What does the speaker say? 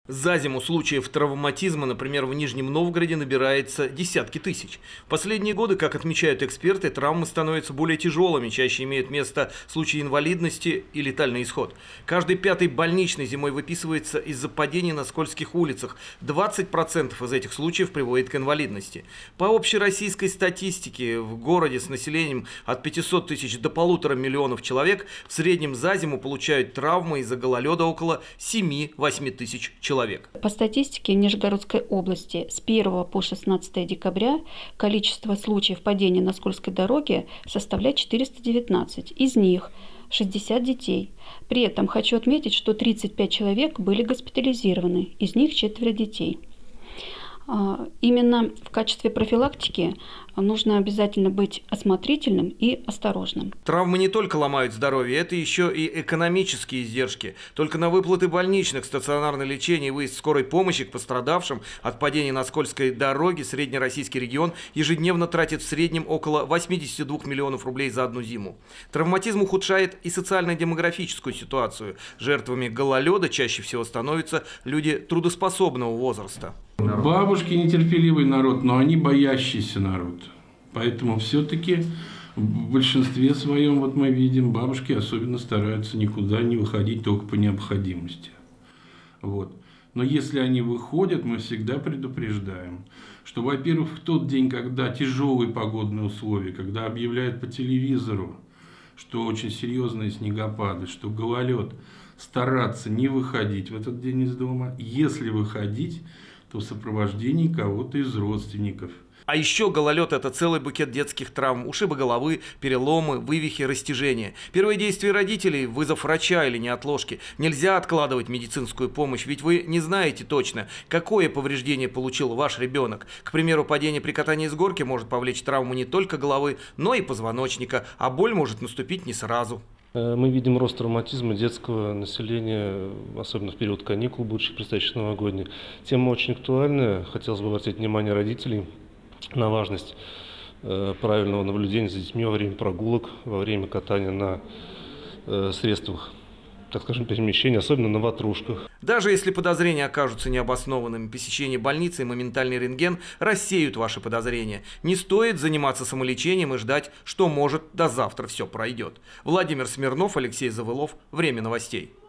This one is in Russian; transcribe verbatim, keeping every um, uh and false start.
За зиму случаев травматизма, например, в Нижнем Новгороде набирается десятки тысяч. В последние годы, как отмечают эксперты, травмы становятся более тяжелыми, чаще имеют место случаи инвалидности и летальный исход. Каждый пятый больничный зимой выписывается из-за падений на скользких улицах. двадцать процентов из этих случаев приводит к инвалидности. По общероссийской статистике, в городе с населением от пятисот тысяч до полутора миллионов человек в среднем за зиму получают травмы из-за гололеда около семи-восьми тысяч человек. Человек. По статистике Нижегородской области с первого по шестнадцатое декабря количество случаев падения на скользкой дороге составляет четыреста девятнадцать. Из них шестьдесят детей. При этом хочу отметить, что тридцать пять человек были госпитализированы, из них четверо детей. Именно в качестве профилактики нужно обязательно быть осмотрительным и осторожным. Травмы не только ломают здоровье, это еще и экономические издержки. Только на выплаты больничных, стационарное лечение и выезд скорой помощи к пострадавшим от падения на скользкой дороге среднероссийский регион ежедневно тратит в среднем около восьмидесяти двух миллионов рублей за одну зиму. Травматизм ухудшает и социально-демографическую ситуацию. Жертвами гололеда чаще всего становятся люди трудоспособного возраста. Бабушки нетерпеливый народ, но они боящийся народ. Поэтому все-таки в большинстве своем, вот мы видим, бабушки особенно стараются никуда не выходить только по необходимости. Вот. Но если они выходят, мы всегда предупреждаем, что, во-первых, в тот день, когда тяжелые погодные условия, когда объявляют по телевизору, что очень серьезные снегопады, что гололед, стараться не выходить в этот день из дома. Если выходить, то в сопровождении кого-то из родственников. А еще гололед – это целый букет детских травм, ушибы головы, переломы, вывихи, растяжения. Первое действие родителей – вызов врача или неотложки. Нельзя откладывать медицинскую помощь, ведь вы не знаете точно, какое повреждение получил ваш ребенок. К примеру, падение при катании с горки может повлечь травму не только головы, но и позвоночника, а боль может наступить не сразу. Мы видим рост травматизма детского населения, особенно в период каникул, будущих предстоящих новогодних. Тема очень актуальная. Хотелось бы обратить внимание родителей на важность правильного наблюдения за детьми во время прогулок, во время катания на средствах, так скажем, перемещения, особенно на ватрушках. Даже если подозрения окажутся необоснованными, посещение больницы и моментальный рентген рассеют ваши подозрения. Не стоит заниматься самолечением и ждать, что может до завтра все пройдет. Владимир Смирнов, Алексей Завылов. Время новостей.